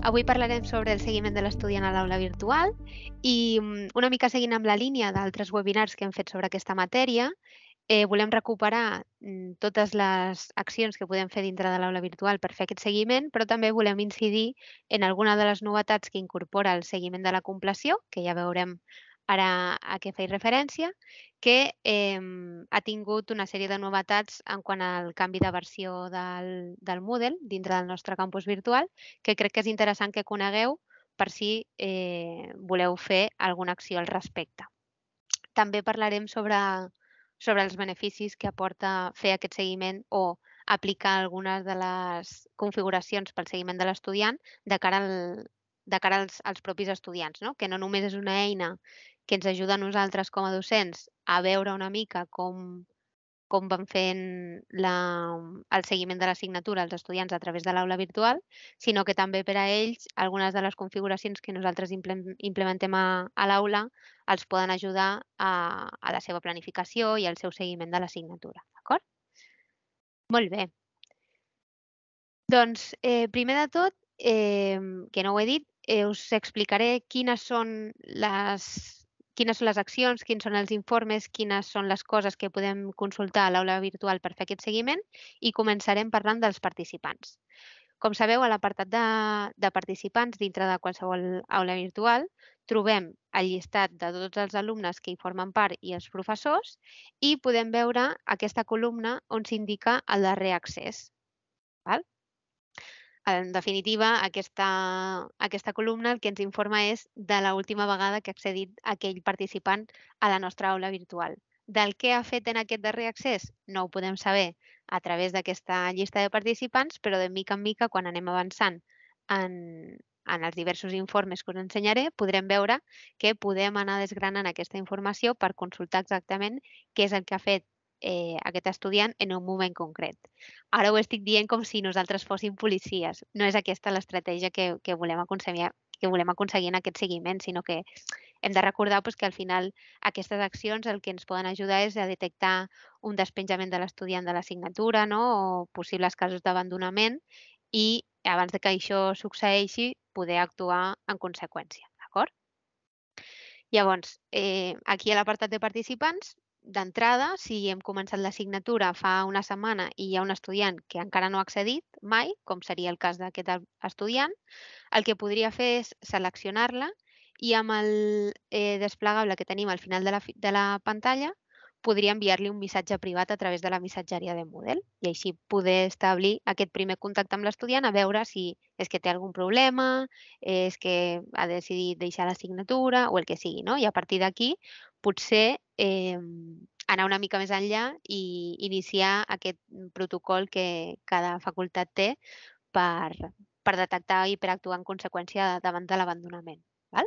Avui parlarem sobre el seguiment de l'estudiant a l'aula virtual i una mica seguint amb la línia d'altres webinars que hem fet sobre aquesta matèria, volem recuperar totes les accions que podem fer dintre de l'aula virtual per fer aquest seguiment, però també volem incidir en alguna de les novetats que incorpora el seguiment de la compleció, que ja veurem ara a què faig referència, que ha tingut una sèrie de novetats en quant al canvi de versió del Moodle dintre del nostre campus virtual, que crec que és interessant que conegueu per si voleu fer alguna acció al respecte. També parlarem sobre els beneficis que aporta fer aquest seguiment o aplicar algunes de les configuracions pel seguiment de l'estudiant de cara als propis estudiants, no? Que no només és una eina que ens ajuda a nosaltres com a docents a veure una mica com van fent el seguiment de l'assignatura als estudiants a través de l'aula virtual, sinó que també per a ells algunes de les configuracions que nosaltres implementem a l'aula els poden ajudar a la seva planificació i al seu seguiment de l'assignatura. D'acord? Molt bé. Doncs, primer de tot, que no ho he dit, us explicaré quines són les accions, quins són els informes, quines són les coses que podem consultar a l'aula virtual per fer aquest seguiment i començarem parlant dels participants. Com sabeu, a l'apartat de participants dintre de qualsevol aula virtual trobem el llistat de tots els alumnes que hi formen part i els professors i podem veure aquesta columna on s'indica el darrer accés. Val? En definitiva, aquesta columna el que ens informa és de l'última vegada que ha accedit aquell participant a la nostra aula virtual. Del que ha fet en aquest darrer accés no ho podem saber a través d'aquesta llista de participants, però de mica en mica, quan anem avançant en els diversos informes que us ensenyaré, podrem veure que podem anar desgranant aquesta informació per consultar exactament què és el que ha fet aquest estudiant en un moment concret. Ara ho estic dient com si nosaltres fóssim policies. No és aquesta l'estratègia que volem aconseguir en aquest seguiment, sinó que hem de recordar que al final aquestes accions el que ens poden ajudar és a detectar un despenjament de l'estudiant de l'assignatura, no? O possibles casos d'abandonament i abans de que això succeeixi poder actuar en conseqüència. D'acord? Llavors, aquí a l'apartat de participants, d'entrada, si hem començat l'assignatura fa una setmana i hi ha un estudiant que encara no ha accedit mai, com seria el cas d'aquest estudiant, el que podria fer és seleccionar-la i amb el desplegable que tenim al final de la pantalla podria enviar-li un missatge privat a través de la missatgeria de Moodle i així poder establir aquest primer contacte amb l'estudiant a veure si és que té algun problema, és que ha decidit deixar l'assignatura o el que sigui, no? I a partir d'aquí potser anar una mica més enllà i iniciar aquest protocol que cada facultat té per detectar i per actuar en conseqüència davant de l'abandonament.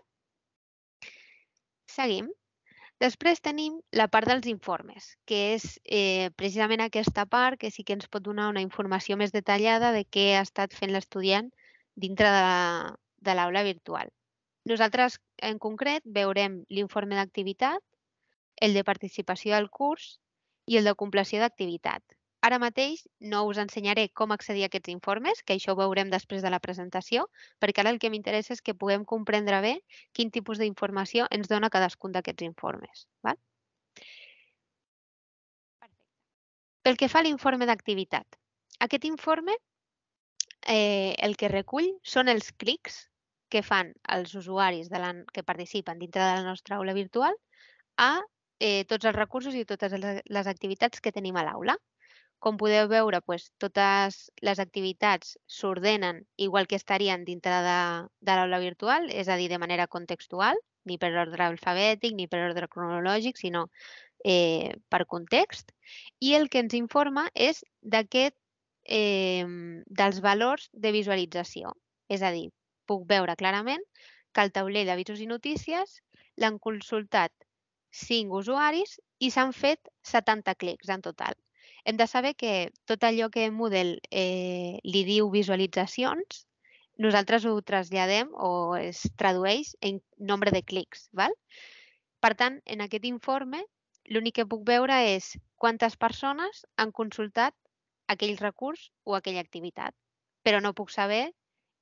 Seguim. Després tenim la part dels informes, que és precisament aquesta part que sí que ens pot donar una informació més detallada de què ha estat fent l'estudiant dintre de l'aula virtual. Nosaltres, en concret, veurem l'informe d'activitat, el de participació al curs i el de compleció d'activitat. Ara mateix no us ensenyaré com accedir a aquests informes, que això ho veurem després de la presentació, perquè ara el que m'interessa és que puguem comprendre bé quin tipus d'informació ens dona cadascun d'aquests informes. Val? Pel que fa a l'informe d'activitat, aquest informe el que recull són els clics que fan els usuaris que participen dintre de la nostra aula virtual a tots els recursos i totes les activitats que tenim a l'aula. Com podeu veure, totes les activitats s'ordenen igual que estarien dintre de l'aula virtual, és a dir, de manera contextual, ni per ordre alfabètic ni per ordre cronològic, sinó per context. I el que ens informa és dels valors de visualització. És a dir, puc veure clarament que el tauler d'avisos i notícies l'han consultat 5 usuaris i s'han fet 70 clics en total. Hem de saber que tot allò que Moodle li diu visualitzacions, nosaltres ho traslladem o es tradueix en nombre de clics. Val? Per tant, en aquest informe, l'únic que puc veure és quantes persones han consultat aquell recurs o aquella activitat, però no puc saber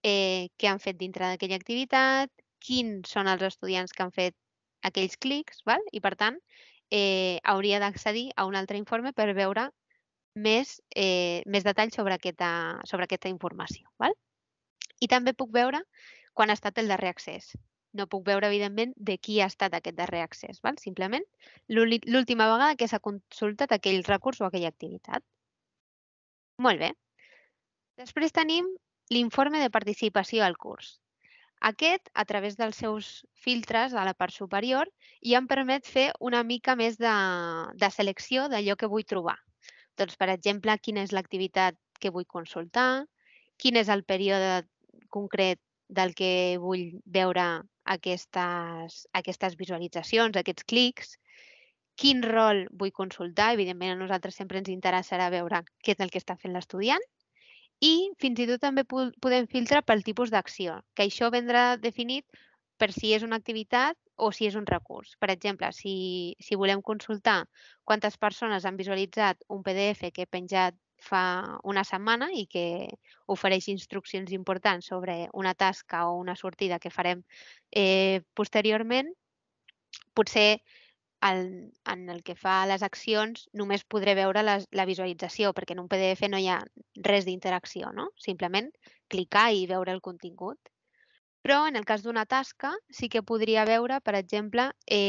què han fet dintre d'aquella activitat, quins són els estudiants que han fet aquells clics, val? I per tant, hauria d'accedir a un altre informe per veure més detalls sobre aquesta informació. Val? I també puc veure quan ha estat el darrer accés. No puc veure, evidentment, de qui ha estat aquest darrer accés. Val? Simplement l'última vegada que s'ha consultat aquell recurs o aquella activitat. Molt bé. Després tenim l'informe de participació al curs. Aquest, a través dels seus filtres a la part superior, ja em permet fer una mica més de selecció d'allò que vull trobar. Doncs, per exemple, quina és l'activitat que vull consultar, quin és el període concret del que vull veure aquestes visualitzacions, aquests clics, quin rol vull consultar. Evidentment, a nosaltres sempre ens interessarà veure què és el que està fent l'estudiant. I fins i tot també podem filtrar pel tipus d'acció, que això vendrà definit per si és una activitat o si és un recurs. Per exemple, si volem consultar quantes persones han visualitzat un PDF que he penjat fa una setmana i que ofereix instruccions importants sobre una tasca o una sortida que farem posteriorment, potser en el que fa a les accions només podré veure la visualització, perquè en un PDF no hi ha res d'interacció, no? Simplement clicar i veure el contingut. Però en el cas d'una tasca sí que podria veure, per exemple,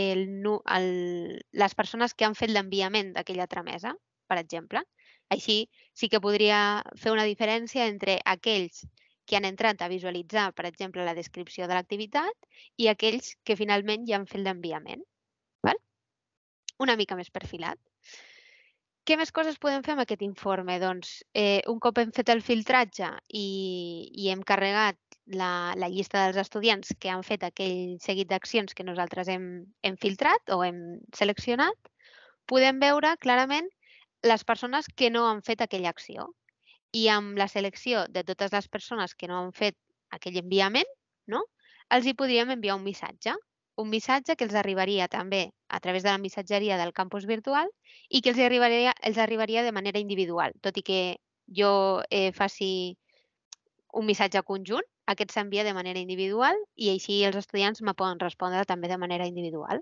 les persones que han fet l'enviament d'aquella tramesa, per exemple. Així sí que podria fer una diferència entre aquells que han entrat a visualitzar, per exemple, la descripció de l'activitat i aquells que finalment ja han fet l'enviament. Una mica més perfilat. Què més coses podem fer amb aquest informe? Doncs, un cop hem fet el filtratge i hem carregat la llista dels estudiants que han fet aquell seguit d'accions que nosaltres hem filtrat o hem seleccionat, podem veure clarament les persones que no han fet aquella acció. I amb la selecció de totes les persones que no han fet aquell enviament, no? Els hi podríem enviar un missatge que els arribaria també a través de la missatgeria del campus virtual i que els arribaria de manera individual. Tot i que jo faci un missatge conjunt, aquest s'envia de manera individual i així els estudiants me poden respondre també de manera individual.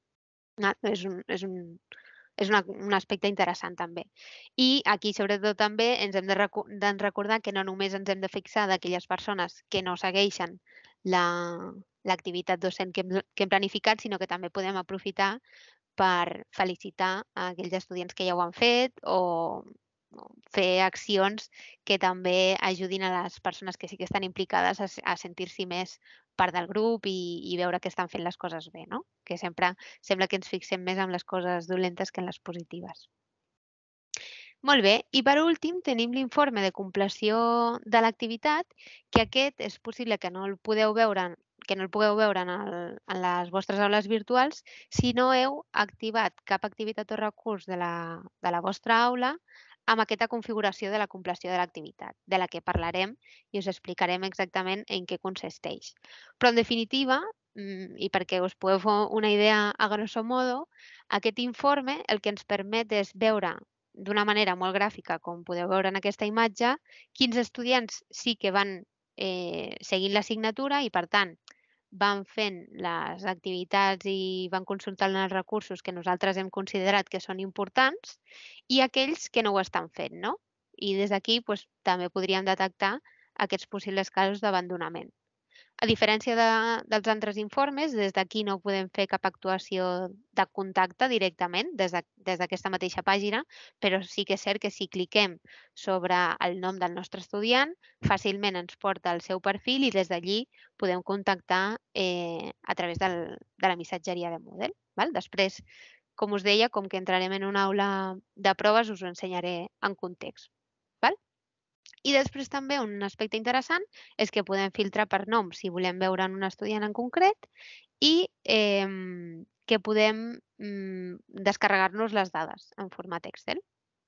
És un aspecte interessant també. I aquí, sobretot, també ens hem de recordar que no només ens hem de fixar d'aquelles persones que no segueixen l'activitat docent que hem planificat, sinó que també podem aprofitar per felicitar a aquells estudiants que ja ho han fet o fer accions que també ajudin a les persones que sí que estan implicades a sentir-s'hi més part del grup i veure que estan fent les coses bé, no? Que sempre sembla que ens fixem més en les coses dolentes que en les positives. Molt bé, i per últim tenim l'informe de compleció de l'activitat, que aquest és possible que no el pugueu veure en les vostres aules virtuals si no heu activat cap activitat o recurs de la vostra aula amb aquesta configuració de la compleció de l'activitat, de la que parlarem i us explicarem exactament en què consisteix. Però, en definitiva, i perquè us podeu fer una idea a grosso modo, aquest informe el que ens permet és veure d'una manera molt gràfica, com podeu veure en aquesta imatge, quins estudiants sí que van seguint l'assignatura i, per tant, van fent les activitats i van consultant els recursos que nosaltres hem considerat que són importants i aquells que no ho estan fent, no? I des d'aquí també podríem detectar aquests possibles casos d'abandonament. A diferència dels altres informes, des d'aquí no podem fer cap actuació de contacte directament des d'aquesta mateixa pàgina, però sí que és cert que si cliquem sobre el nom del nostre estudiant, fàcilment ens porta al seu perfil i des d'allí podem contactar a través de la missatgeria de Moodle. Val? Després, com us deia, com que entrarem en una aula de proves, us ho ensenyaré en context. Val? I després també un aspecte interessant és que podem filtrar per nom si volem veure en un estudiant en concret i que podem descarregar-nos les dades en format Excel.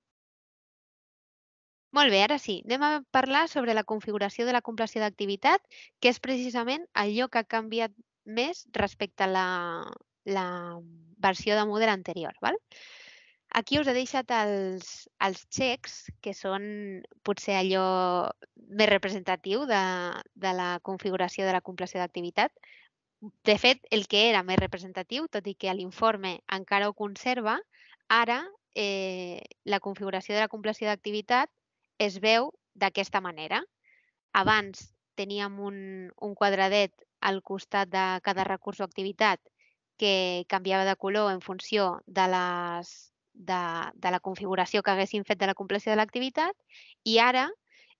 Molt bé, ara sí, anem a parlar sobre la configuració de la compleció d'activitat, que és precisament allò que ha canviat més respecte a la versió de Moodle anterior. Val? Aquí us he deixat els xecs, que són potser allò més representatiu de la configuració de la compleció d'activitat. De fet, el que era més representatiu, tot i que l'informe encara ho conserva, ara la configuració de la compleció d'activitat es veu d'aquesta manera. Abans teníem un quadradet al costat de cada recurs o activitat que canviava de color en funció de la configuració que haguéssim fet de la compleció de l'activitat i ara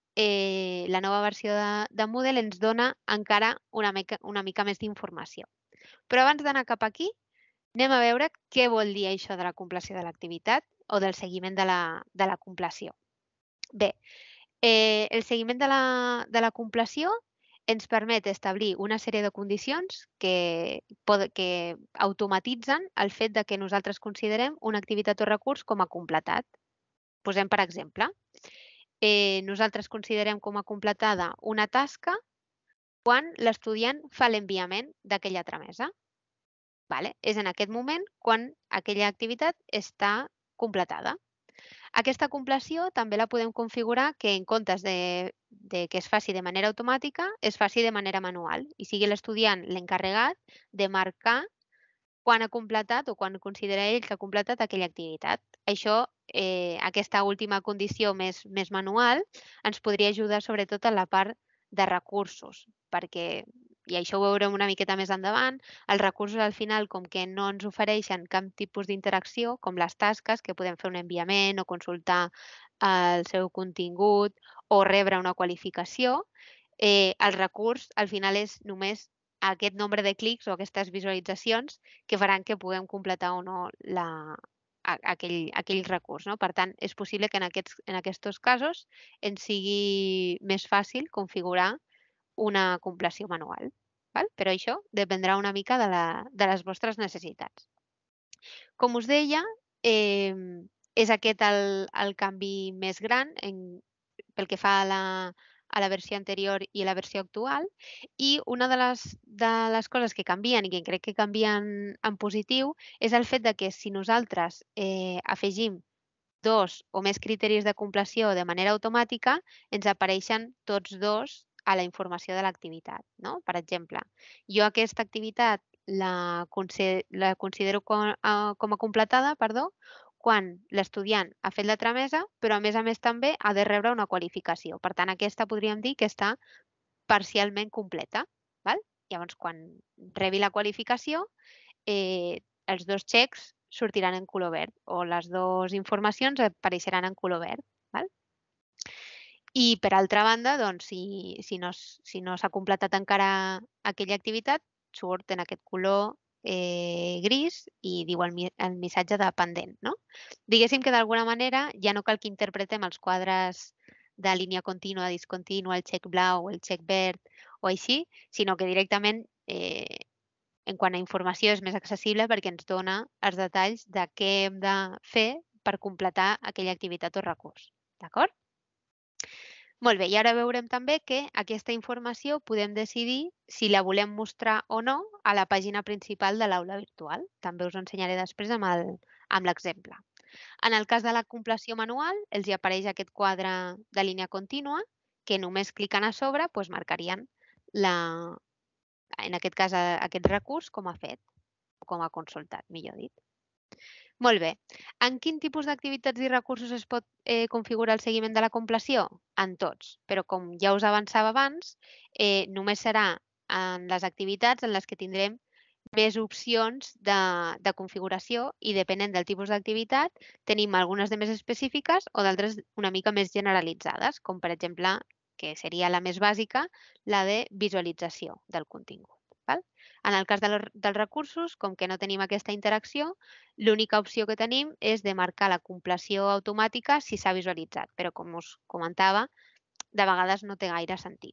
la nova versió de Moodle ens dona encara una mica més d'informació. Però abans d'anar cap aquí, anem a veure què vol dir això de la compleció de l'activitat o del seguiment de la compleció. Bé, el seguiment de la compleció ens permet establir una sèrie de condicions que automatitzen el fet de que nosaltres considerem una activitat o recurs com a completat. Posem per exemple, nosaltres considerem com a completada una tasca quan l'estudiant fa l'enviament d'aquella tramesa. Vale? És en aquest moment quan aquella activitat està completada. Aquesta compleció també la podem configurar que en comptes de que es faci de manera automàtica, es faci de manera manual i sigui l'estudiant l'encarregat de marcar quan ha completat o quan considera ell que ha completat aquella activitat. Això, aquesta última condició més manual, ens podria ajudar sobretot en la part de recursos, perquè, i això ho veurem una miqueta més endavant, els recursos al final, com que no ens ofereixen cap tipus d'interacció, com les tasques, que podem fer un enviament o consultar el seu contingut o rebre una qualificació, el recurs al final és només aquest nombre de clics o aquestes visualitzacions que faran que puguem completar o no aquell recurs. No? Per tant, és possible que en aquests casos ens sigui més fàcil configurar una compleció manual. Val? Però això dependrà una mica de les vostres necessitats. Com us deia, és aquest el canvi més gran pel que fa a la versió anterior i a la versió actual. I una de les coses que canvien i que crec que canvien en positiu és el fet de que si nosaltres afegim 2 o més criteris de compleció de manera automàtica, ens apareixen tots 2 a la informació de l'activitat. No? Per exemple, jo aquesta activitat la considero com a completada, quan l'estudiant ha fet la tramesa, però a més també ha de rebre una qualificació. Per tant, aquesta podríem dir que està parcialment completa. Val? Llavors, quan rebi la qualificació, els 2 xecs sortiran en color verd o les 2 informacions apareixeran en color verd. Val? I per altra banda, doncs, si no s'ha completat encara aquella activitat, surt en aquest color gris i diu el missatge de pendent. No? Diguéssim que d'alguna manera ja no cal que interpretem els quadres de línia contínua, discontínua, el xec blau, el xec verd o així, sinó que directament en quant a informació és més accessible perquè ens dona els detalls de què hem de fer per completar aquella activitat o recurs. D'acord? Molt bé, i ara veurem també que aquesta informació podem decidir si la volem mostrar o no a la pàgina principal de l'aula virtual. També us ho ensenyaré després amb l'exemple. En el cas de la compleció manual, els hi apareix aquest quadre de línia contínua que només clicant a sobre marcarien en aquest cas aquest recurs com a fet, o com a consultat, millor dit. Molt bé. En quin tipus d'activitats i recursos es pot configurar el seguiment de la compleció? En tots, però com ja us avançava abans, només serà en les activitats en les que tindrem més opcions de configuració i depenent del tipus d'activitat tenim algunes de més específiques o d'altres una mica més generalitzades, com per exemple, que seria la més bàsica, la de visualització del contingut. Val? En el cas dels recursos, com que no tenim aquesta interacció, l'única opció que tenim és de marcar la compleció automàtica si s'ha visualitzat, però com us comentava, de vegades no té gaire sentit.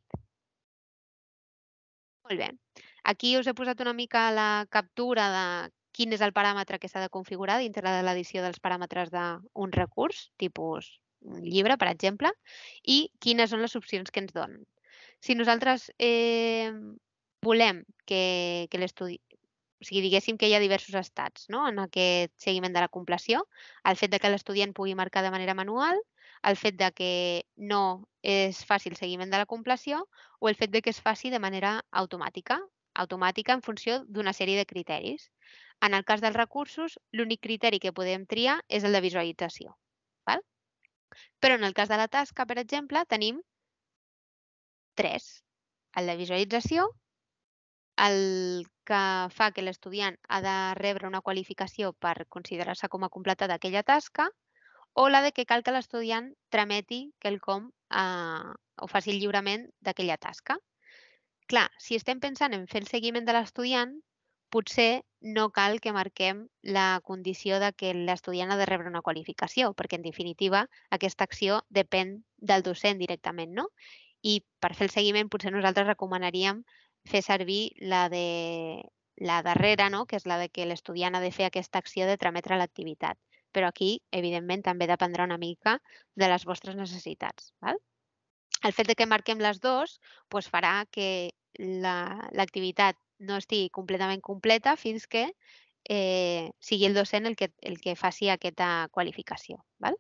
Molt bé. Aquí us he posat una mica la captura de quin és el paràmetre que s'ha de configurar dintre de l'edició dels paràmetres d'un recurs, tipus un llibre, per exemple, i quines són les opcions que ens donen. Si nosaltres volem que O sigui, diguéssim que hi ha diversos estats, no?, en aquest seguiment de la compleció. El fet de que l'estudiant pugui marcar de manera manual, el fet de que no es faci el seguiment de la compleció o el fet de que es faci de manera automàtica en funció d'una sèrie de criteris. En el cas dels recursos, l'únic criteri que podem triar és el de visualització. Val? Però en el cas de la tasca, per exemple, tenim 3. El de visualització, el que fa que l'estudiant ha de rebre una qualificació per considerar-se com a completada aquella tasca, o la de que cal que l'estudiant trameti quelcom o faci el lliurament d'aquella tasca. Clar, si estem pensant en fer el seguiment de l'estudiant, potser no cal que marquem la condició de que l'estudiant ha de rebre una qualificació, perquè en definitiva aquesta acció depèn del docent directament, no? I per fer el seguiment potser nosaltres recomanaríem fer servir la darrera, no?, que és la de que l'estudiant ha de fer aquesta acció de trametre l'activitat. Però aquí, evidentment, també dependrà una mica de les vostres necessitats. Val? El fet de que marquem les dues doncs farà que l'activitat no estigui completament completa fins que sigui el docent el que faci aquesta qualificació. Val?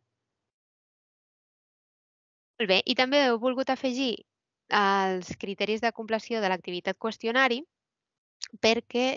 Molt bé. I també heu volgut afegir els criteris de compleció de l'activitat qüestionari perquè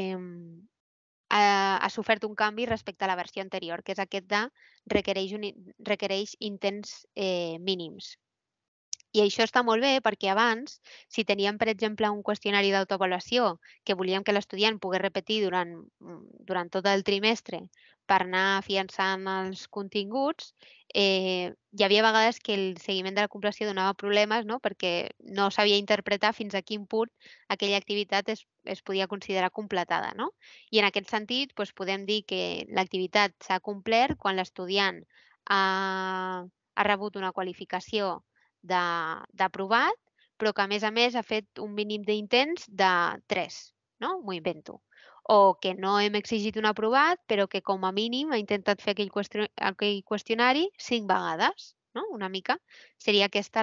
ha sofert un canvi respecte a la versió anterior, que és aquest de requereix intents mínims. I això està molt bé perquè abans, si teníem, per exemple, un qüestionari d'autoavaluació que volíem que l'estudiant pogués repetir durant tot el trimestre per anar afiançant els continguts, hi havia vegades que el seguiment de la compleció donava problemes, no?, perquè no sabia interpretar fins a quin punt aquella activitat es podia considerar completada, no? I en aquest sentit, doncs, podem dir que l'activitat s'ha complert quan l'estudiant ha rebut una qualificació d'aprovat, però que a més ha fet un mínim d'intents de 3, no? M'ho invento. O que no hem exigit un aprovat, però que com a mínim ha intentat fer aquell qüestionari 5 vegades, no? Una mica seria aquesta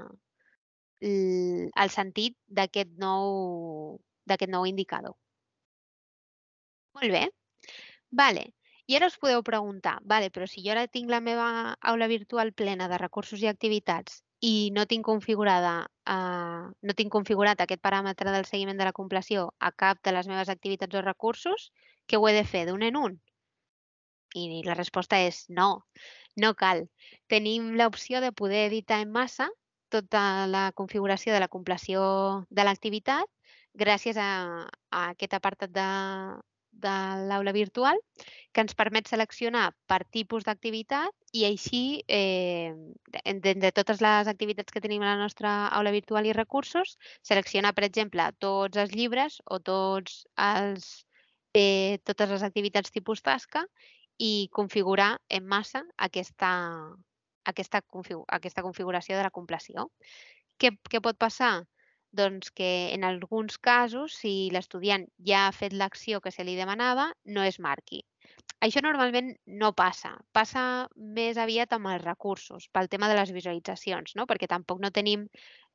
el sentit d'aquest nou indicador. Molt bé. Vale. I ara us podeu preguntar, vale, però si jo ara tinc la meva aula virtual plena de recursos i activitats i no tinc configurat aquest paràmetre del seguiment de la compleció a cap de les meves activitats o recursos, què ho he de fer d'un en un? I la resposta és no, no cal. Tenim l'opció de poder editar en massa tota la configuració de la compleció de l'activitat gràcies a aquest apartat de l'aula virtual que ens permet seleccionar per tipus d'activitat i així, de totes les activitats que tenim a la nostra aula virtual i recursos, seleccionar, per exemple, tots els llibres o totes les activitats tipus tasca i configurar en massa aquesta configuració de la compleció. Què pot passar? Doncs que en alguns casos, si l'estudiant ja ha fet l'acció que se li demanava, no es marqui. Això normalment no passa. Passa més aviat amb els recursos, pel tema de les visualitzacions, no? Perquè tampoc no tenim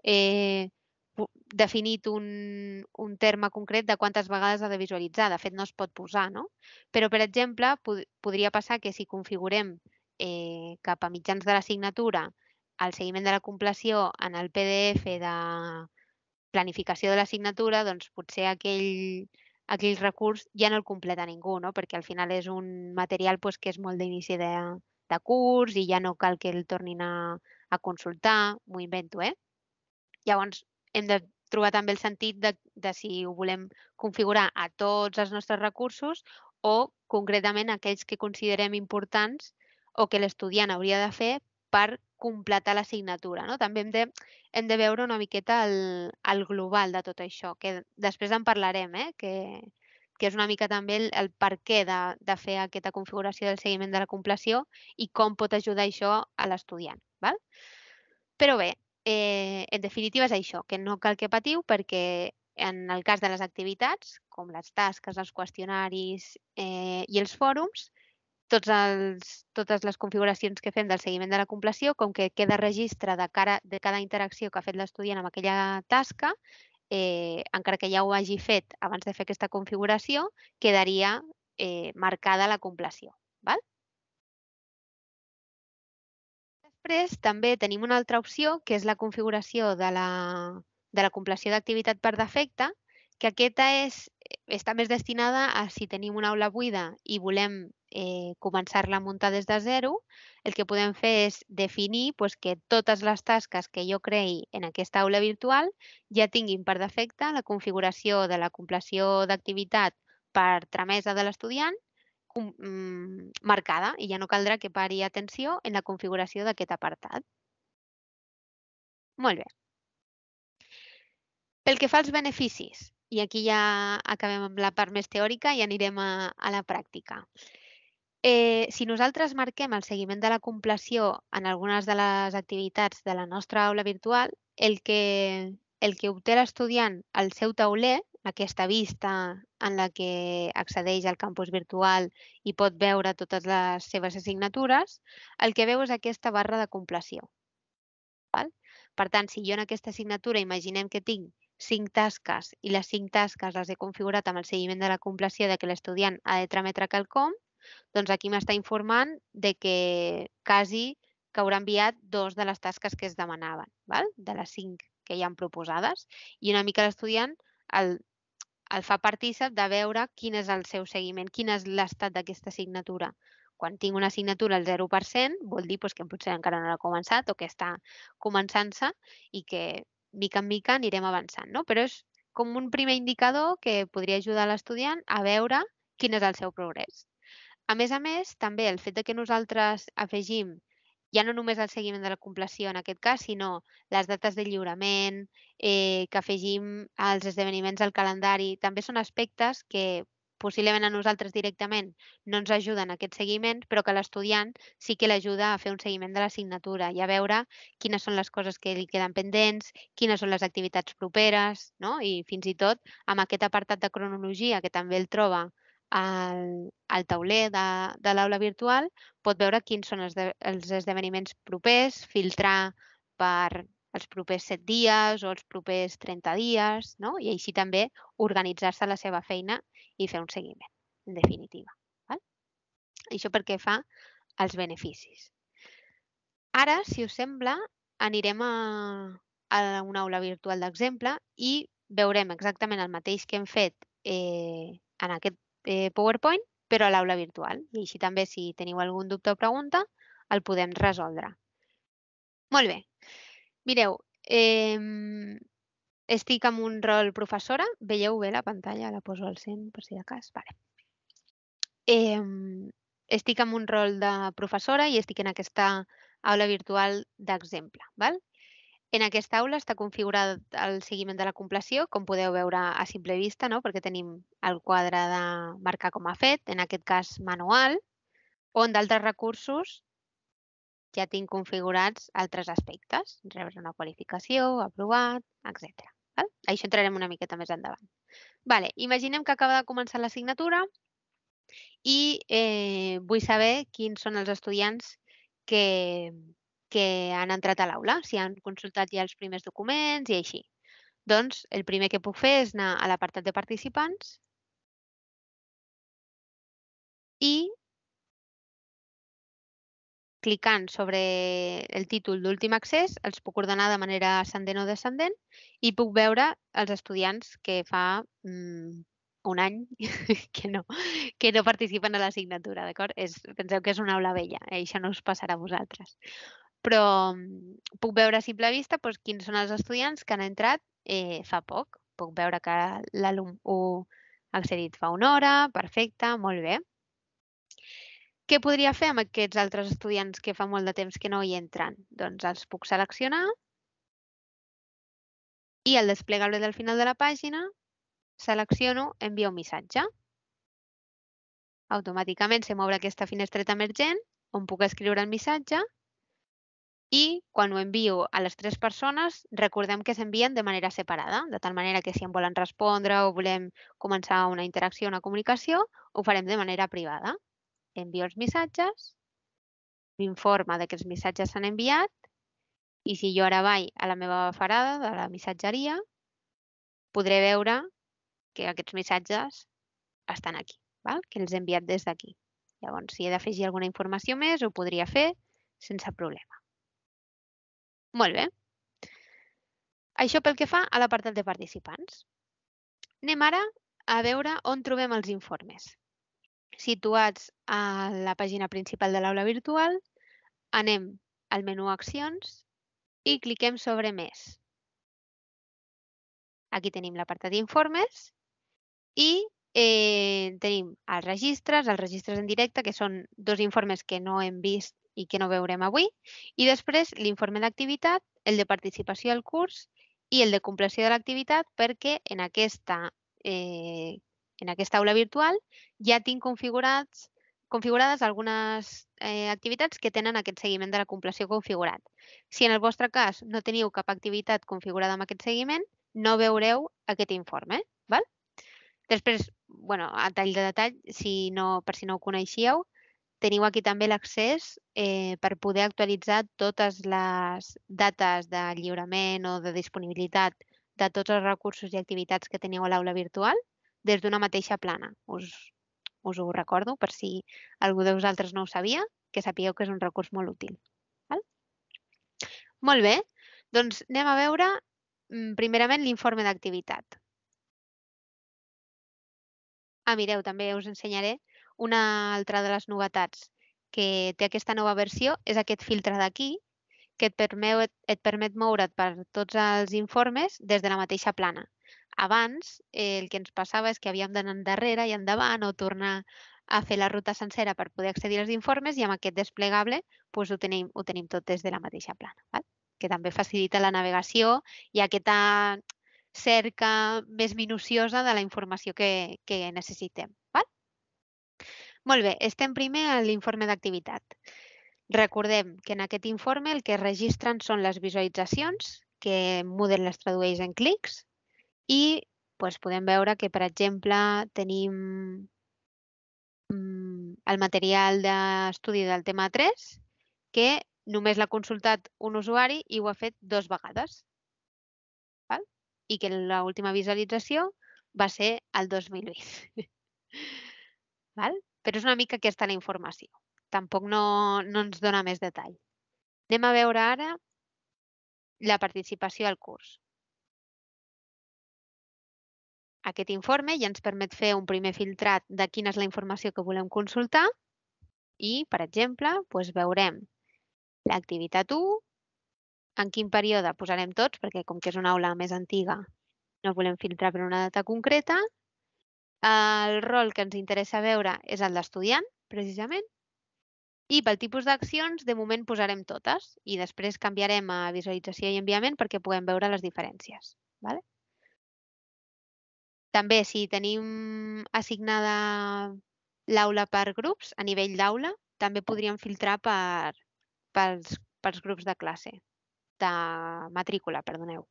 definit un terme concret de quantes vegades ha de visualitzar. De fet, no es pot posar, no? Però, per exemple, podria passar que si configurem cap a mitjans de l'assignatura el seguiment de la compleció en el PDF de planificació de l'assignatura, doncs potser aquell recurs ja no el completa ningú, no? Perquè al final és un material doncs, que és molt d'inici de curs i ja no cal que el tornin a consultar, m'ho invento, Llavors, hem de trobar també el sentit de si ho volem configurar a tots els nostres recursos o concretament aquells que considerem importants o que l'estudiant hauria de fer per completar l'assignatura, no? També hem de veure una miqueta el global de tot això, que després en parlarem, que és una mica també el per què de fer aquesta configuració del seguiment de la compleció i com pot ajudar això a l'estudiant. Però bé, en definitiva és això, que no cal que patiu perquè en el cas de les activitats, com les tasques, els qüestionaris i els fòrums, totes les configuracions que fem del seguiment de la compleció, com que queda registre de cada interacció que ha fet l'estudiant amb aquella tasca, encara que ja ho hagi fet abans de fer aquesta configuració, quedaria marcada la compleció. Val? Després també tenim una altra opció, que és la configuració de la compleció d'activitat per defecte, que aquesta està més destinada a si tenim una aula buida i volem començar-la a muntar des de zero, el que podem fer és definir que totes les tasques que jo creï en aquesta aula virtual ja tinguin per defecte la configuració de la compleció d'activitat per tramesa de l'estudiant marcada i ja no caldrà que pari atenció en la configuració d'aquest apartat. Molt bé. Pel que fa als beneficis, i aquí ja acabem amb la part més teòrica i anirem a la pràctica. Si nosaltres marquem el seguiment de la compleció en algunes de les activitats de la nostra aula virtual, el que obté l'estudiant al seu tauler, aquesta vista en la que accedeix al campus virtual i pot veure totes les seves assignatures, el que veu és aquesta barra de compleció. Val? Per tant, si jo en aquesta assignatura imaginem que tinc 5 tasques i les 5 tasques les he configurat amb el seguiment de la compleció de que l'estudiant ha de trametre quelcom, doncs aquí m'està informant de que quasi que haurà enviat 2 de les tasques que es demanaven, val? De les 5 que hi han proposades. I una mica l'estudiant el fa partícip de veure quin és el seu seguiment, quin és l'estat d'aquesta assignatura. Quan tinc una assignatura al 0%, vol dir que potser encara no l'ha començat o que està començant-se i que mica en mica anirem avançant. No? Però és com un primer indicador que podria ajudar l'estudiant a veure quin és el seu progrés. A més, també el fet de que nosaltres afegim ja no només el seguiment de la compleció en aquest cas, sinó les dates de lliurament, que afegim els esdeveniments al calendari, també són aspectes que possiblement a nosaltres directament no ens ajuden a aquest seguiment, però que l'estudiant sí que l'ajuda a fer un seguiment de l'assignatura i a veure quines són les coses que li queden pendents, quines són les activitats properes, no? I fins i tot amb aquest apartat de cronologia que també el troba al tauler de l'aula virtual, pot veure quins són els esdeveniments propers, filtrar per els propers 7 dies o els propers 30 dies, no? I així també organitzar-se la seva feina i fer un seguiment, en definitiva. Val? Això pel que fa als beneficis. Ara, si us sembla, anirem a una aula virtual d'exemple i veurem exactament el mateix que hem fet en aquest PowerPoint, però a l'aula virtual. I així també, si teniu algun dubte o pregunta, el podem resoldre. Molt bé. Mireu, estic amb un rol professora. Veieu bé la pantalla? La poso al 100 per si de cas. Vale. Estic amb un rol de professora i estic en aquesta aula virtual d'exemple. En aquesta aula està configurat el seguiment de la compleció, com podeu veure a simple vista, no? Perquè tenim el quadre de marcar com a fet, en aquest cas manual, on d'altres recursos ja tinc configurats altres aspectes, rebre una qualificació, aprovat, etc. Això entrarem una miqueta més endavant. Imaginem que acaba de començar l'assignatura i vull saber quins són els estudiants que han entrat a l'aula, si han consultat ja els primers documents i així. Doncs el primer que puc fer és anar a l'apartat de participants i clicant sobre el títol d'últim accés els puc ordenar de manera ascendent o descendent i puc veure els estudiants que fa un any que no participen a l'assignatura, d'acord? Penseu que és una aula vella, això no us passarà a vosaltres. Però puc veure a simple vista quins són els estudiants que han entrat fa poc. Puc veure que l'alumne 1 ha accedit fa una hora, perfecte, molt bé. Què podria fer amb aquests altres estudiants que fa molt de temps que no hi entren? Doncs els puc seleccionar i al desplegable del final de la pàgina selecciono enviar un missatge. Automàticament se m'obre aquesta finestreta emergent on puc escriure el missatge i quan ho envio a les 3 persones recordem que s'envien de manera separada, de tal manera que si em volen respondre o volem començar una interacció, una comunicació, ho farem de manera privada. Envio els missatges, m'informa que els missatges s'han enviat i si jo ara vaig a la meva parada de la missatgeria, podré veure que aquests missatges estan aquí, val? Que els he enviat des d'aquí. Llavors, si he d'afegir alguna informació més, ho podria fer sense problema. Molt bé. Això pel que fa a l'apartat de participants. Anem ara a veure on trobem els informes. Situats a la pàgina principal de l'aula virtual, anem al menú Accions i cliquem sobre Més. Aquí tenim l'apartat d'Informes i tenim els registres en directe, que són 2 informes que no hem vist i que no veurem avui, i després l'informe d'activitat, el de participació al curs i el de compleció de l'activitat, perquè en aquesta aula virtual ja tinc configurades algunes activitats que tenen aquest seguiment de la compleció configurat. Si en el vostre cas no teniu cap activitat configurada amb aquest seguiment, no veureu aquest informe, val? Després, a tall de detall, per si no ho coneixíeu, teniu aquí també l'accés per poder actualitzar totes les dates de lliurament o de disponibilitat de tots els recursos i activitats que teniu a l'aula virtual des d'una mateixa plana. Us ho recordo per si algú de vosaltres no ho sabia, que sapigueu que és un recurs molt útil. Val? Molt bé, doncs anem a veure primerament l'informe d'activitat. Mireu, també us ensenyaré una altra de les novetats que té aquesta nova versió, és aquest filtre d'aquí, que et permet moure't per tots els informes des de la mateixa plana. Abans, el que ens passava és que havíem d'anar endarrere i endavant o tornar a fer la ruta sencera per poder accedir als informes i amb aquest desplegable ho tenim tot des de la mateixa plana, val? Que també facilita la navegació i aquesta cerca més minuciosa de la informació que necessitem. Val? Molt bé, estem primer a l'informe d'activitat. Recordem que en aquest informe el que es registren són les visualitzacions, que Moodle les tradueix en clics, i podem veure que, per exemple, tenim el material d'estudi del tema 3, que només l'ha consultat un usuari i ho ha fet 2 vegades. Val? I que l'última visualització va ser el 2020. Val? Però és una mica aquesta la informació. Tampoc no ens dona més detall. Anem a veure ara la participació al curs. Aquest informe ja ens permet fer un primer filtrat de quina és la informació que volem consultar i, per exemple, veurem l'activitat 1, en quin període posarem tots, perquè com que és una aula més antiga no volem filtrar per una data concreta. El rol que ens interessa veure és el d'estudiant, precisament, i pel tipus d'accions, de moment posarem totes i després canviarem a visualització i enviament perquè puguem veure les diferències. Vale? També, si tenim assignada l'aula per grups, a nivell d'aula, també podríem filtrar pels grups de classe, de matrícula, perdoneu.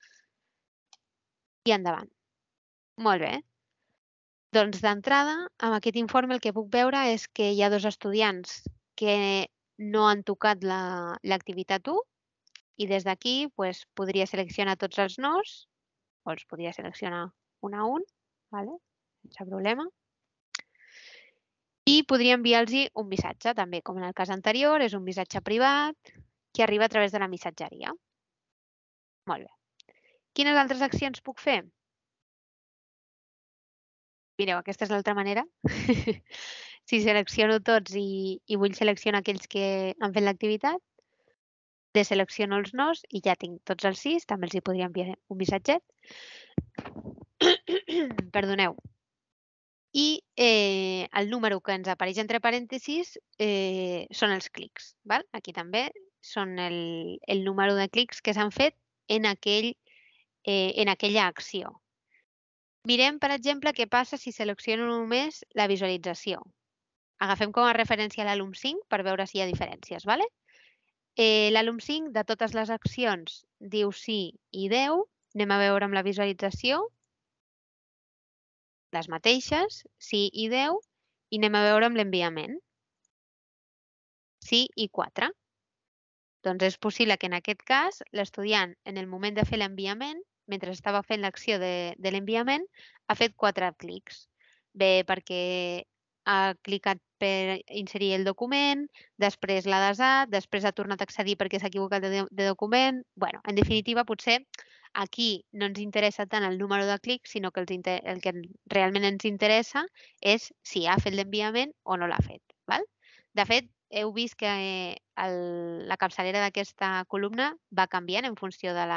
I endavant. Molt bé. Doncs d'entrada, amb aquest informe el que puc veure és que hi ha 2 estudiants que no han tocat l'activitat 1 i des d'aquí podria seleccionar tots els nos o els podria seleccionar un a un, vale? Sense problema. I podria enviar-los un missatge, també, com en el cas anterior, és un missatge privat que arriba a través de la missatgeria. Molt bé. Quines altres accions puc fer? Mireu, aquesta és l'altra manera. Si selecciono tots i vull seleccionar aquells que han fet l'activitat, deselecciono els nos i ja tinc tots els 6, també els hi podria enviar un missatget. Perdoneu. I el número que ens apareix entre parèntesis són els clics. Val? Aquí també són el número de clics que s'han fet en aquella acció. Mirem, per exemple, què passa si selecciono només la visualització. Agafem com a referència l'alum 5 per veure si hi ha diferències. Vale? L'alum 5, de totes les accions, diu sí i 10. Anem a veure amb la visualització. Les mateixes, sí i 10, i anem a veure amb l'enviament. Sí i 4. Doncs és possible que en aquest cas l'estudiant, en el moment de fer l'enviament, mentre estava fent l'acció de l'enviament, ha fet 4 clics. Bé perquè ha clicat per inserir el document, després l'ha desat, després ha tornat a accedir perquè s'ha equivocat de document. Bueno, en definitiva, potser aquí no ens interessa tant el número de clics, sinó que el que realment ens interessa és si ha fet l'enviament o no l'ha fet. Val? De fet, heu vist que la capçalera d'aquesta columna va canviant en funció de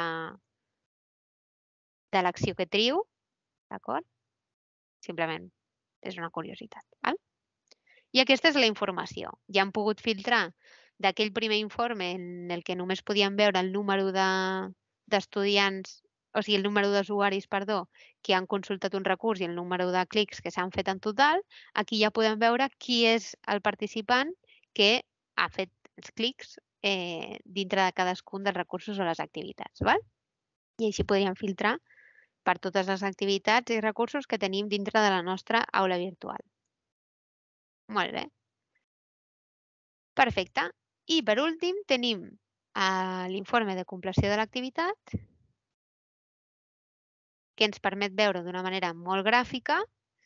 l'acció que trio, d'acord? Simplement és una curiositat. Val? I aquesta és la informació. Ja hem pogut filtrar d'aquell primer informe en el que només podíem veure el número d'estudiants, o sigui, el número d'usuaris, perdó, que han consultat un recurs i el número de clics que s'han fet en total. Aquí ja podem veure qui és el participant que ha fet els clics dintre de cadascun dels recursos o les activitats. Val? I així podríem filtrar per totes les activitats i recursos que tenim dintre de la nostra aula virtual. Molt bé. Perfecte. I per últim tenim l'informe de compleció de l'activitat, que ens permet veure d'una manera molt gràfica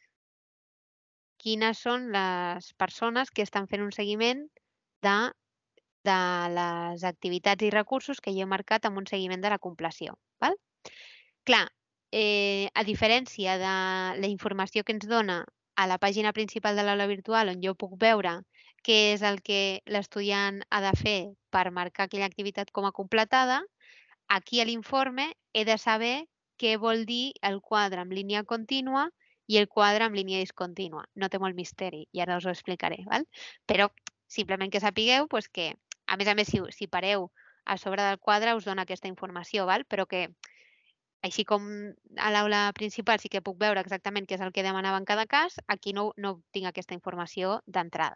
quines són les persones que estan fent un seguiment de les activitats i recursos que jo he marcat amb un seguiment de la compleció. Val? Clar, a diferència de la informació que ens dona a la pàgina principal de l'aula virtual, on jo puc veure què és el que l'estudiant ha de fer per marcar aquella activitat com a completada, aquí a l'informe he de saber què vol dir el quadre amb línia contínua i el quadre amb línia discontínua. No té molt misteri, i ara us ho explicaré. Val? Però simplement que sapigueu que, a més, si pareu a sobre del quadre us dona aquesta informació, val? Però que així com a l'aula principal sí que puc veure exactament què és el que demanava en cada cas, aquí no tinc aquesta informació d'entrada.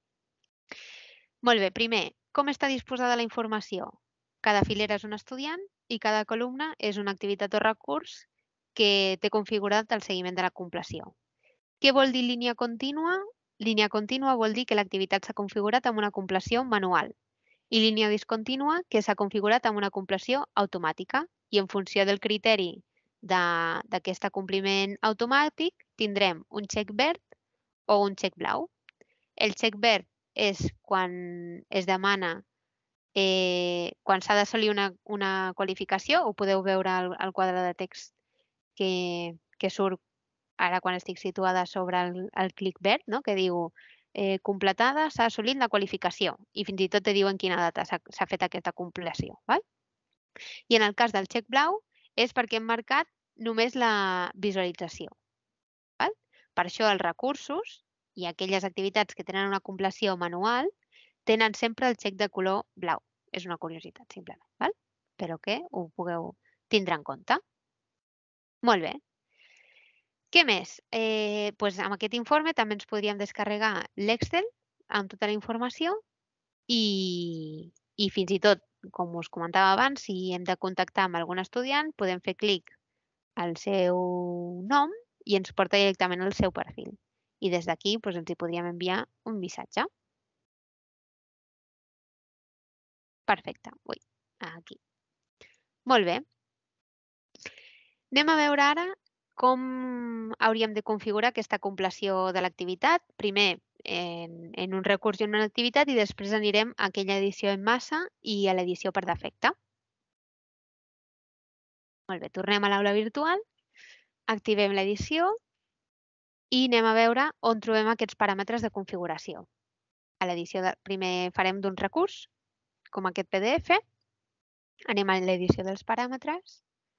Molt bé, primer, com està disposada la informació? Cada filera és un estudiant i cada columna és una activitat o recurs que té configurat el seguiment de la compleció. Què vol dir línia contínua? Línia contínua vol dir que l'activitat s'ha configurat amb una compleció manual i línia discontínua que s'ha configurat amb una compleció automàtica i en funció del criteri d'aquest acompliment automàtic tindrem un xec verd o un xec blau. El xec verd és quan es demana quan s'ha d'assolir una qualificació, ho podeu veure al quadre de text que surt ara quan estic situada sobre el clic verd, no? Que diu completada, s'ha assolit la qualificació i fins i tot te diuen quina data s'ha fet aquesta compleció. Val? I en el cas del xec blau és perquè hem marcat només la visualització. Val? Per això els recursos i aquelles activitats que tenen una compleció manual tenen sempre el xec de color blau. És una curiositat, simplement. Val? Però que ho pugueu tindre en compte. Molt bé. Què més? Amb aquest informe també ens podríem descarregar l'Excel amb tota la informació i fins i tot, com us comentava abans, si hem de contactar amb algun estudiant, podem fer clic al seu nom i ens porta directament al seu perfil. I des d'aquí ens hi podríem enviar un missatge. Perfecte. Ui, aquí. Molt bé. Anem a veure ara com hauríem de configurar aquesta compleció de l'activitat. Primer en un recurs i en una activitat i després anirem a aquella edició en massa i a l'edició per defecte. Molt bé, tornem a l'aula virtual, activem l'edició i anem a veure on trobem aquests paràmetres de configuració. A l'edició primer farem d'un recurs, com aquest PDF, anem a l'edició dels paràmetres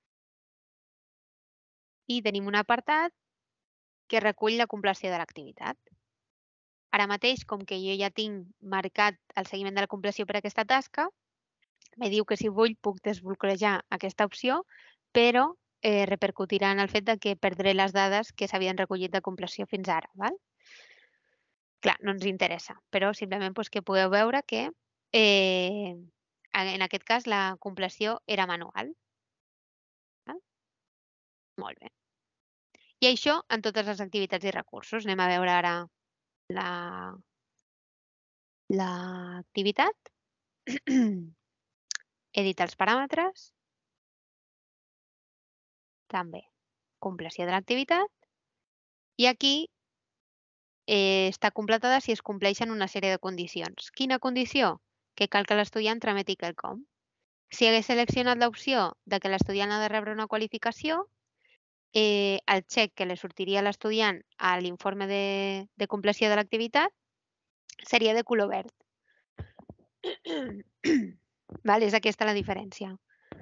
i tenim un apartat que recull la compleció de l'activitat. Ara mateix, com que jo ja tinc marcat el seguiment de la compleció per a aquesta tasca, me diu que si vull puc desbloquejar aquesta opció, però repercutirà en el fet que perdré les dades que s'havien recollit de compleció fins ara. Val? Clar, no ens interessa, però simplement que podeu veure que en aquest cas la compleció era manual. Val? Molt bé. I això en totes les activitats i recursos. Anem a veure ara l'activitat. Editar els paràmetres. també compleció de l'activitat. I aquí està completada si es compleixen una sèrie de condicions. Quina condició? Que cal que l'estudiant trameti quelcom. Si hagués seleccionat l'opció de que l'estudiant ha de rebre una qualificació, el xec que li sortiria a l'estudiant a l'informe de compleció de l'activitat seria de color verd. Val? És aquesta la diferència.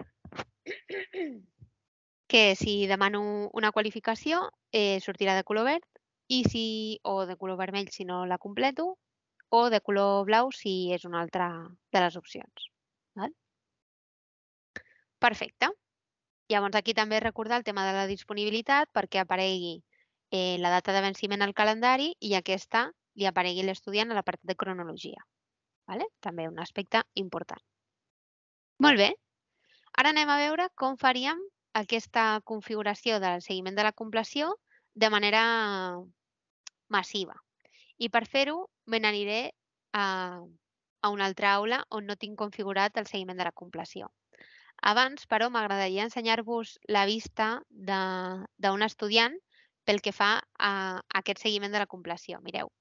Que si demano una qualificació, sortirà de color verd, o de color vermell si no la completo, o de color blau si és una altra de les opcions. Val? Perfecte. Llavors aquí també recordar el tema de la disponibilitat perquè aparegui la data de venciment al calendari i aquesta li aparegui l'estudiant a l'apartat de cronologia. Vale? També un aspecte important. Molt bé. Ara anem a veure com faríem aquesta configuració del seguiment de la compleció de manera massiva. I per fer-ho me n'aniré a una altra aula on no tinc configurat el seguiment de la compleció. Abans, però, m'agradaria ensenyar-vos la vista d'un estudiant pel que fa a aquest seguiment de la compleció. Mireu.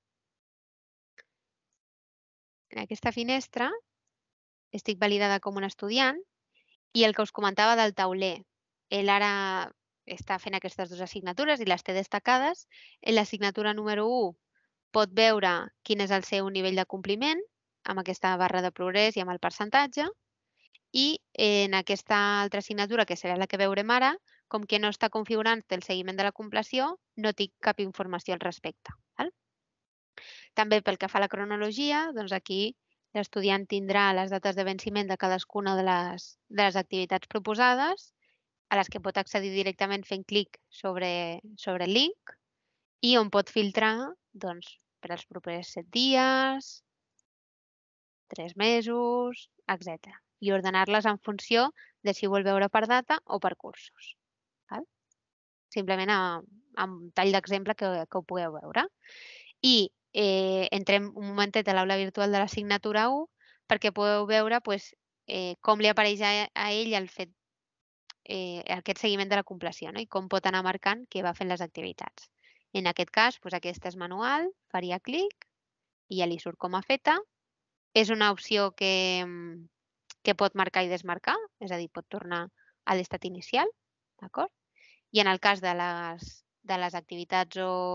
En aquesta finestra estic validada com un estudiant i el que us comentava del tauler. Ell ara està fent aquestes dues assignatures i les té destacades. En l'assignatura número 1 pot veure quin és el seu nivell de compliment amb aquesta barra de progrés i amb el percentatge. I en aquesta altra assignatura, que serà la que veurem ara, com que no està configurant el seguiment de la compleció, no tinc cap informació al respecte. Val? També pel que fa a la cronologia, doncs aquí l'estudiant tindrà les dates de venciment de cadascuna de les activitats proposades, a les que pot accedir directament fent clic sobre el link i on pot filtrar doncs, per als propers 7 dies, 3 mesos, etc. I ordenar-les en funció de si vol veure per data o per cursos. Val? Simplement amb tall d'exemple que ho pugueu veure. I entrem un momentet a l'aula virtual de l'assignatura 1 perquè podeu veure com li apareix a ell el fet aquest seguiment de la compleció, no? I com pot anar marcant què va fent les activitats. En aquest cas, aquesta és manual, faria clic i ja li surt com a feta. És una opció que pot marcar i desmarcar, és a dir, pot tornar a l'estat inicial, d'acord? I en el cas de les activitats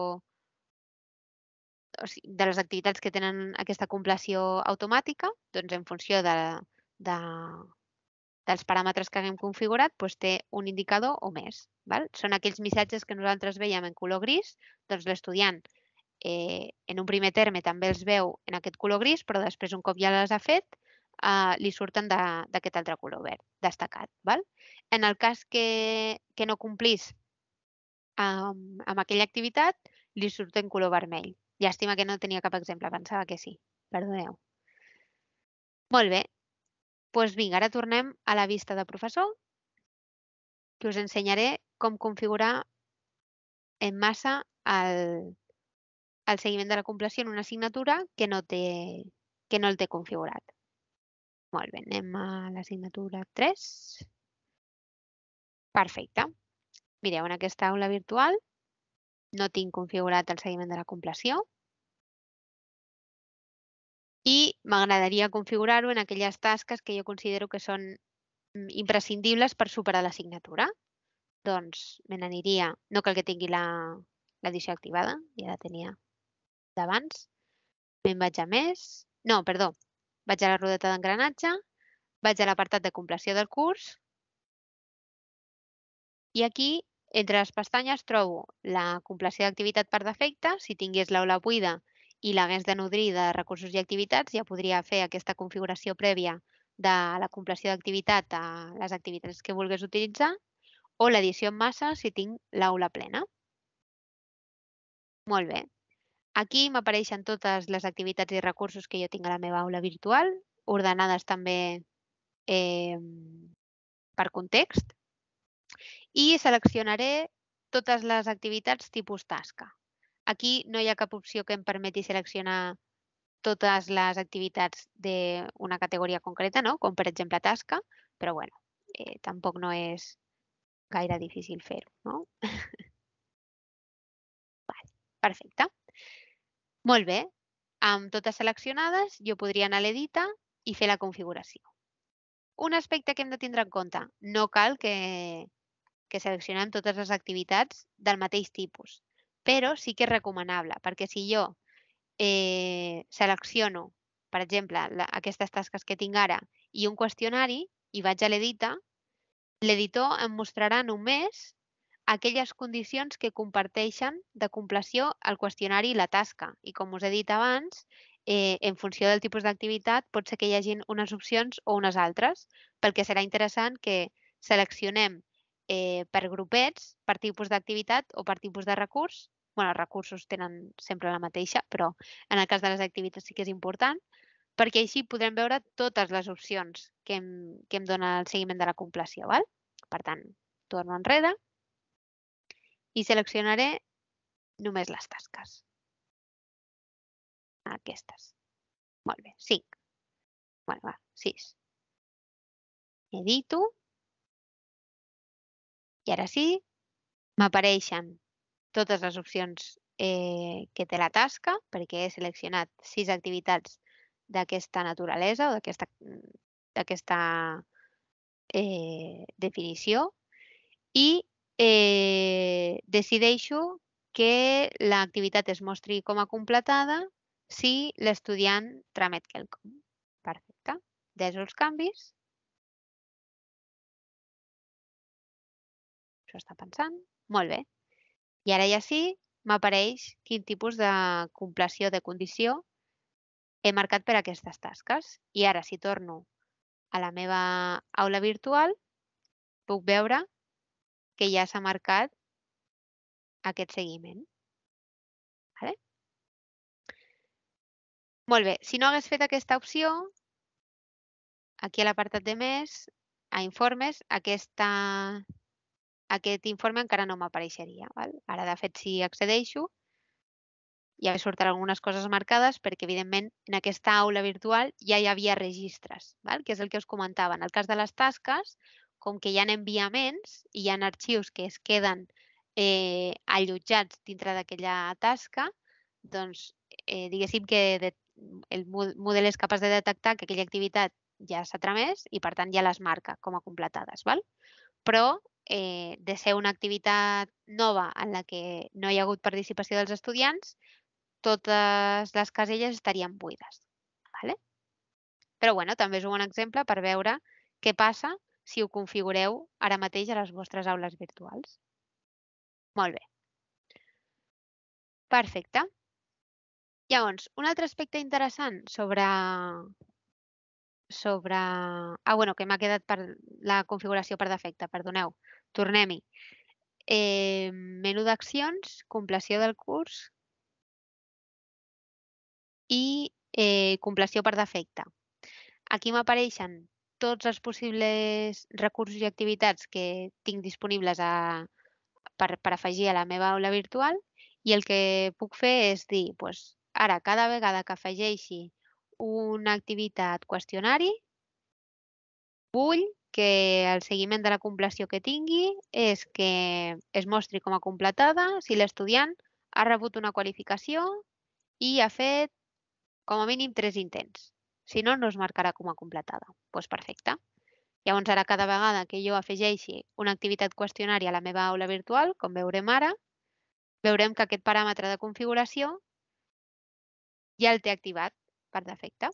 de les activitats que tenen aquesta compleció automàtica, doncs en funció dels paràmetres que haguem configurat, té un indicador o més. Val? Són aquells missatges que nosaltres veiem en color gris, doncs l'estudiant en un primer terme també els veu en aquest color gris, però després un cop ja les ha fet, li surten d'aquest altre color verd, destacat. Val? En el cas que no complís amb aquella activitat, li surt en color vermell. Llàstima que no tenia cap exemple, pensava que sí. Perdoneu. Molt bé. Doncs vinga, ara tornem a la vista de professor, que us ensenyaré com configurar en massa el seguiment de la compleció en una assignatura que no el té configurat. Molt bé, anem a l'assignatura 3. Perfecte. Mireu, en aquesta aula virtual no tinc configurat el seguiment de la compleció i m'agradaria configurar-ho en aquelles tasques que jo considero que són imprescindibles per superar l'assignatura. Doncs me n'aniria, no cal que tingui l'edició activada, ja la tenia d'abans. Me'n vaig a més, no, perdó, vaig a la rodeta d'engranatge, vaig a l'apartat de compleció del curs i aquí, entre les pestanyes, trobo la compleció d'activitat per defecte. Si tingués l'aula buida i l'hagués de nodrir de recursos i activitats, ja podria fer aquesta configuració prèvia de la compleció d'activitat a les activitats que volgués utilitzar o l'edició en massa si tinc l'aula plena. Molt bé. Aquí m'apareixen totes les activitats i recursos que jo tinc a la meva aula virtual, ordenades també per context, i seleccionaré totes les activitats tipus tasca. Aquí no hi ha cap opció que em permeti seleccionar totes les activitats d'una categoria concreta, no? Com per exemple tasca, però bueno, tampoc no és gaire difícil fer-ho, no? Perfecte. Molt bé. Amb totes seleccionades, jo podria anar a l'Edita i fer la configuració. Un aspecte que hem de tindre en compte, no cal que seleccionem totes les activitats del mateix tipus, però sí que és recomanable, perquè si jo selecciono, per exemple, aquestes tasques que tinc ara i un qüestionari i vaig a l'Edita, l'editor em mostrarà només aquelles condicions que comparteixen de compleció el qüestionari i la tasca. I com us he dit abans, en funció del tipus d'activitat pot ser que hi hagin unes opcions o unes altres, pel que serà interessant que seleccionem per grupets, per tipus d'activitat o per tipus de recurs. Bé, els recursos tenen sempre la mateixa, però en el cas de les activitats sí que és important, perquè així podrem veure totes les opcions que em dona el seguiment de la compleció. Val? Per tant, torno enrere i seleccionaré només les tasques. Aquestes. Molt bé, 5. Bueno, va, 6. Edito. I ara sí, m'apareixen totes les opcions que té la tasca, perquè he seleccionat 6 activitats d'aquesta naturalesa o d'aquesta definició i decideixo que l'activitat es mostri com a completada si l'estudiant tramet quelcom. Perfecte. Deso els canvis. Això està pensant. Molt bé. I ara ja sí, m'apareix quin tipus de compleció de condició he marcat per a aquestes tasques. I ara, si torno a la meva aula virtual, puc veure que ja s'ha marcat aquest seguiment. Vale? Molt bé. Si no hagués fet aquesta opció, aquí a l'apartat de més, a informes, aquest informe encara no m'apareixeria. Ara, de fet, si accedeixo, ja surten algunes coses marcades perquè, evidentment, en aquesta aula virtual ja hi havia registres, que és el que us comentava. En el cas de les tasques, com que hi ha enviaments i hi ha arxius que es queden allotjats dintre d'aquella tasca, doncs, diguéssim que el model és capaç de detectar que aquella activitat ja s'ha tramès i, per tant, ja les marca com a completades. Però, de ser una activitat nova en la que no hi ha hagut participació dels estudiants, totes les caselles estarien buides. Vale? Però bueno, també és un bon exemple per veure què passa si ho configureu ara mateix a les vostres aules virtuals. Molt bé. Perfecte. Llavors, un altre aspecte interessant sobre... bueno, que m'ha quedat per la configuració per defecte, perdoneu. Tornem-hi. Menú d'accions, compleció del curs i compleció per defecte. Aquí m'apareixen tots els possibles recursos i activitats que tinc disponibles per afegir a la meva aula virtual i el que puc fer és dir, doncs, ara, cada vegada que afegeixi una activitat qüestionari, vull que el seguiment de la compleció que tingui és que es mostri com a completada si l'estudiant ha rebut una qualificació i ha fet com a mínim 3 intents. Si no, no es marcarà com a completada. Doncs perfecte. Llavors, ara cada vegada que jo afegeixi una activitat qüestionària a la meva aula virtual, com veurem ara, veurem que aquest paràmetre de configuració ja el té activat per defecte.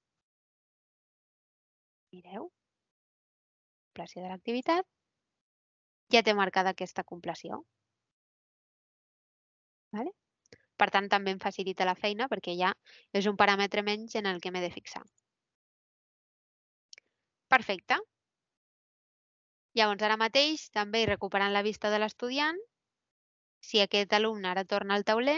Mireu. Compleció de l'activitat. Ja té marcada aquesta compleció. Vale? Per tant, també em facilita la feina perquè ja és un paràmetre menys en el que m'he de fixar. Perfecte. Llavors, ara mateix, també recuperant la vista de l'estudiant, si aquest alumne ara torna al tauler,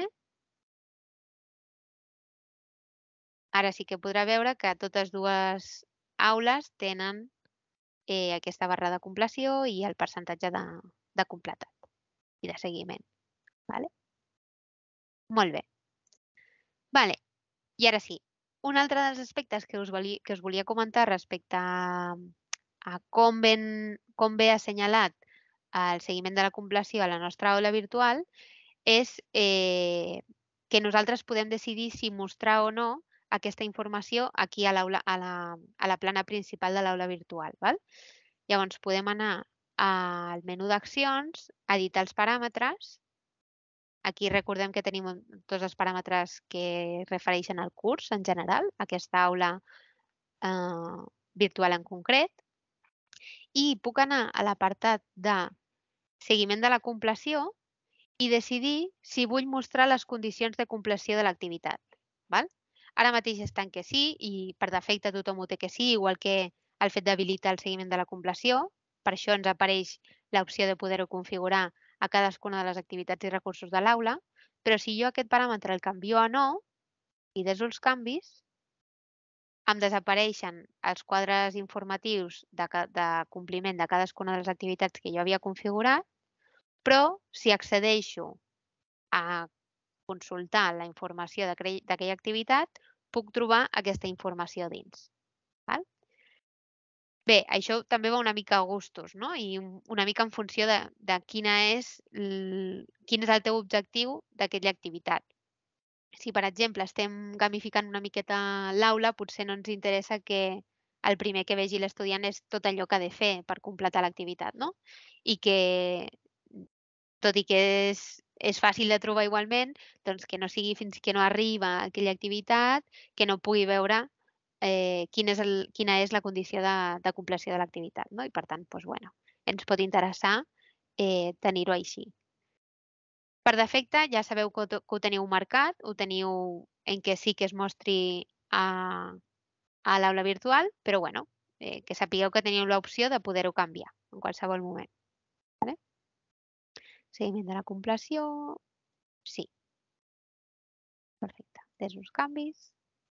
ara sí que podrà veure que totes dues aules tenen aquesta barra de compleció i el percentatge de completat i de seguiment. Vale? Molt bé. Vale. I ara sí, un altre dels aspectes que us volia comentar respecte a com ve assenyalat el seguiment de la compleció a la nostra aula virtual és que nosaltres podem decidir si mostrar o no aquesta informació aquí a la plana principal de l'aula virtual. Val? Llavors podem anar al menú d'accions, editar els paràmetres. Aquí recordem que tenim tots els paràmetres que es refereixen al curs en general, aquesta aula virtual en concret. I puc anar a l'apartat de seguiment de la compleció i decidir si vull mostrar les condicions de compleció de l'activitat. Ara mateix estan que sí i per defecte tothom ho té que sí, igual que el fet d'habilitar el seguiment de la compleció. Per això ens apareix l'opció de poder-ho configurar a cadascuna de les activitats i recursos de l'aula, però si jo aquest paràmetre el canvio a no i deso els canvis, em desapareixen els quadres informatius de compliment de cadascuna de les activitats que jo havia configurat, però si accedeixo a consultar la informació d'aquella activitat, puc trobar aquesta informació dins. Bé, això també va una mica a gustos, no? I una mica en funció de quin és el teu objectiu d'aquella activitat. Si, per exemple, estem gamificant una miqueta l'aula, potser no ens interessa que el primer que vegi l'estudiant és tot allò que ha de fer per completar l'activitat, no? I que, tot i que és fàcil de trobar igualment, doncs que no sigui fins que no arriba a aquella activitat, que no pugui veure quina és la condició de compleció de l'activitat, no? I per tant, doncs, bueno, ens pot interessar tenir-ho així. Per defecte ja sabeu que ho teniu marcat, ho teniu en què sí que es mostri a l'aula virtual, però bueno, que sapigueu que teniu l'opció de poder-ho canviar en qualsevol moment. Vale? Seguiment de la compleció, sí. Perfecte. Des uns canvis.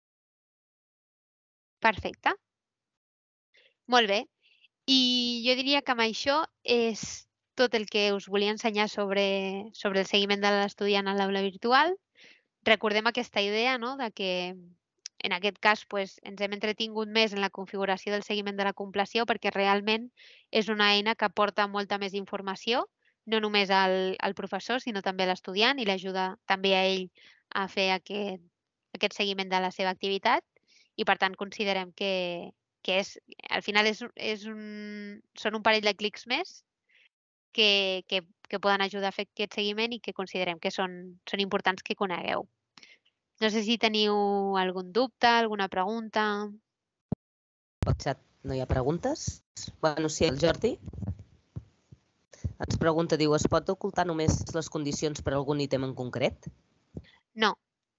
Perfecte. Molt bé. I jo diria que amb això és tot el que us volia ensenyar sobre el seguiment de l'estudiant a l'aula virtual. Recordem aquesta idea, no?, de que en aquest cas ens hem entretingut més en la configuració del seguiment de la compleció perquè realment és una eina que aporta molta més informació, no només al professor, sinó també a l'estudiant i l'ajuda també a ell a fer aquest seguiment de la seva activitat i, per tant, considerem que al final són un parell de clics més que poden ajudar a fer aquest seguiment i que considerem que són importants que conegueu. No sé si teniu algun dubte, alguna pregunta. Al xat no hi ha preguntes? Bueno, sí, el Jordi ens pregunta, diu, es pot ocultar només les condicions per a algun ítem en concret? No.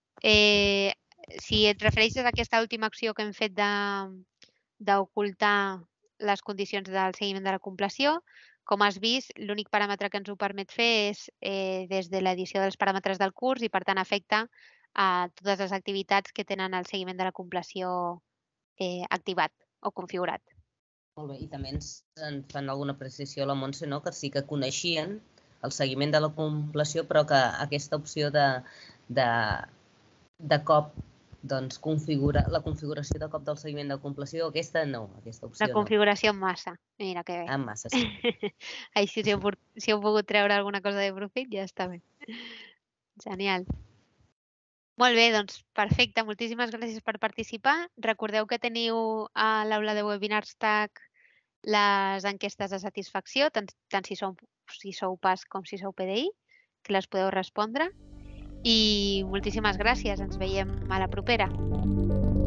Si et refereixes a aquesta última acció que hem fet d'ocultar les condicions del seguiment de la compleció, com has vist, l'únic paràmetre que ens ho permet fer és des de l'edició dels paràmetres del curs i, per tant, afecta a totes les activitats que tenen el seguiment de la compleció activat o configurat. Molt bé, i també ens fan alguna precisió a la Montse, no?, que sí que coneixien el seguiment de la compleció, però que aquesta opció de cop, doncs, la configuració de cop del seguiment de compleció, aquesta no, aquesta opció no. La configuració en massa, mira que bé. En massa, sí. Així, si heu pogut treure alguna cosa de profit, ja està bé. Genial. Molt bé, doncs perfecte. Moltíssimes gràcies per participar. Recordeu que teniu a l'aula de webinars TAC les enquestes de satisfacció, tant si sou PAS com si sou PDI, que les podeu respondre. I moltíssimes gràcies. Ens veiem a la propera.